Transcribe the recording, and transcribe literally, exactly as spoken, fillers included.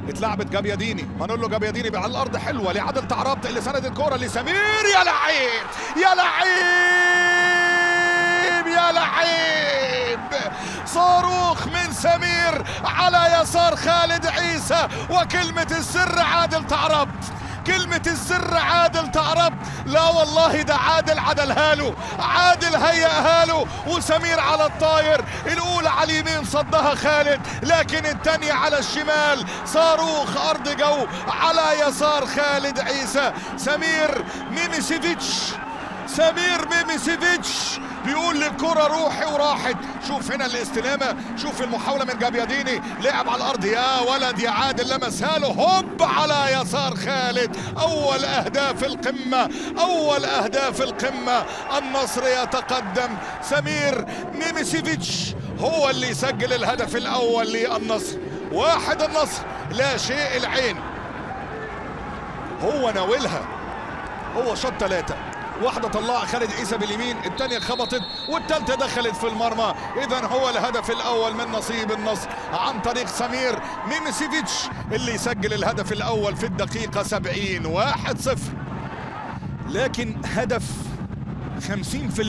اتلعبت جابياديني، هنقول له جابياديني على الارض حلوه لعادل تعربت اللي سند الكوره لسمير. يا لعيب يا لعيب يا لعيب، صاروخ من سمير على يسار خالد عيسى، وكلمه السر عادل تعربت. كلمة السر عادل تعربت. لا والله ده عادل عدلها له، عادل هيئها له، وسمير على الطاير. الأولى على اليمين صدها خالد، لكن الثانية على الشمال صاروخ أرض جو على يسار خالد عيسى. سمير ميميسيفيتش سمير ميميسيفيتش بيقول للكرة روحي وراحت. شوف هنا الاستلامة، شوف المحاولة من جابياديني، لعب على الأرض يا ولد يا عادل، لمسها له هوب على يسار خالد. أول أهداف القمة، أول أهداف القمة. النصر يتقدم، سمير ميميسيفيتش هو اللي يسجل الهدف الأول للنصر. واحد النصر لا شيء العين. هو ناولها، هو شاط ثلاثة، واحدة طلعها خالد عيسى باليمين، الثانية خبطت، والثالثة دخلت في المرمى. إذا هو الهدف الأول من نصيب النصر عن طريق سمير ميميسيفيتش اللي يسجل الهدف الأول في الدقيقة سبعين. واحد صفر، لكن هدف خمسين في